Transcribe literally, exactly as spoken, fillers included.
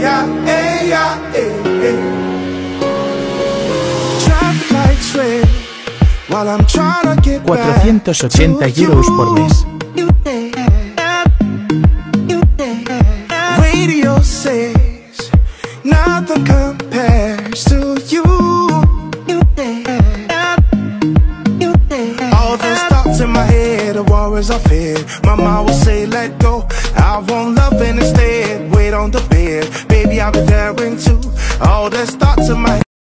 yeah, yeah, yeah, yeah. Traffic lights red while I'm trying to get back cuatrocientos ochenta euros por mes. Radio says nothing compares to you. All those thoughts in my head are worries I fear. My mom will say let go, I want love and instead wait on the bed. Baby, I'll be there in two. All those thoughts in my